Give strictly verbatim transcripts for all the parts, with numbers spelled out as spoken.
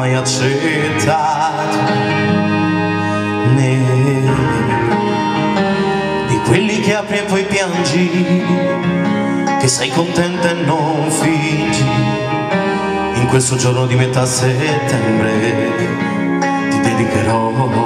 mai accettato, né di quelli che apri e poi piangi, che sei contenta e non fingi. In questo giorno di metà settembre ti dedicherò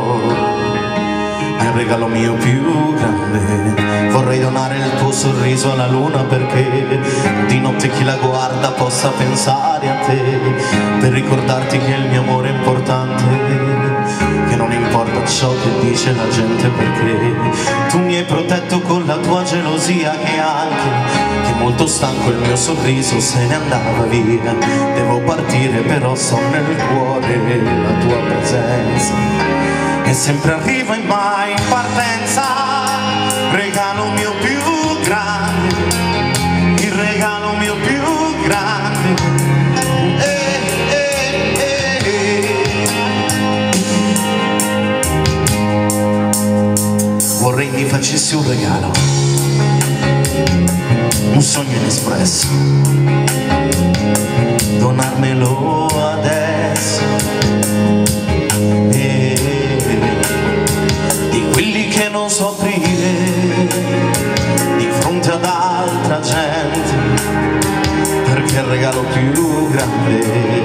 il regalo mio più grande. Vorrei donare il tuo sorriso alla luna, perché di notte chi la guarda possa pensare a te, per ricordarti che il mio amore è importante, che non importa ciò che dice la gente, perché tu mi hai protetto con la tua gelosia, che anche che molto stanco il mio sorriso se ne andava via. Devo partire però so nel cuore la tua presenza, e sempre arriva e mai in partenza. Regalo mio più grande, il regalo mio più grande. Eh, eh, eh, eh. Vorrei mi facessi un regalo, un sogno inespresso, donarmelo adesso. Che non so aprire di fronte ad altra gente, perché il regalo più grande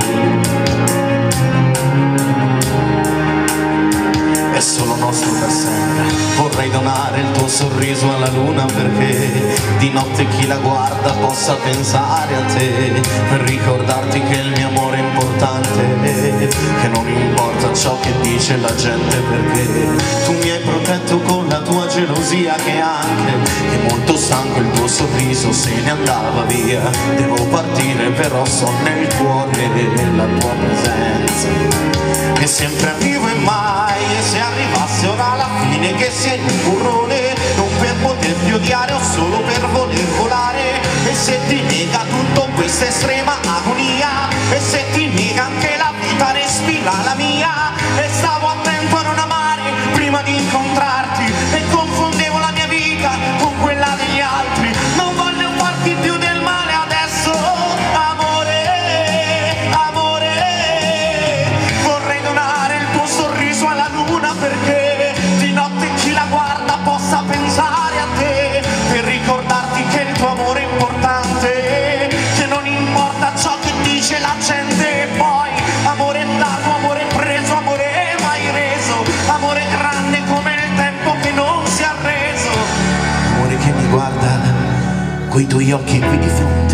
è solo nostro per sempre. Vorrei donare il tuo sorriso alla luna, perché di notte chi la guarda possa pensare a te, per ricordarti che il mio amore è importante, che non importa ciò che dice la gente, perché tu mi hai protetto con la tua gelosia, che anche che molto stanco il tuo sorriso se ne andava via. Devo partire però so nel cuore la tua presenza, che sempre arrivo e mai, e se arrivasse ora alla fine che sei un burrone, non per poterti odiare o solo per voler volare. E se ti nega tutto questa estrema agonia, e se ti nega anche la vita respira la mia. E stavo attento a non amare prima di incontrarti, e confondevo la mia vita con quella degli altri. Non voglio farti più del male adesso, amore, amore. Vorrei donare il tuo sorriso alla luna, perché di notte chi la guarda possa pensare a te, per ricordarti che il tuo amore è importante, che non importa ciò che dice la gente. E poi amore dato, amore preso, amore mai reso, amore grande come il tempo che non si è arreso. Amore che mi guarda coi tuoi occhi qui di fronte.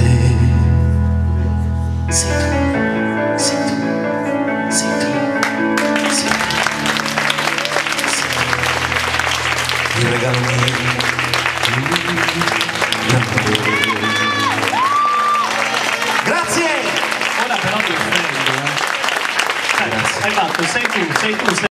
Sei tu, sei tu, sei tu, sei tu, sei tu. Il regalo mio. Grazie! Ora però mi offendo, eh. Hai fatto, sei tu, sei tu, sei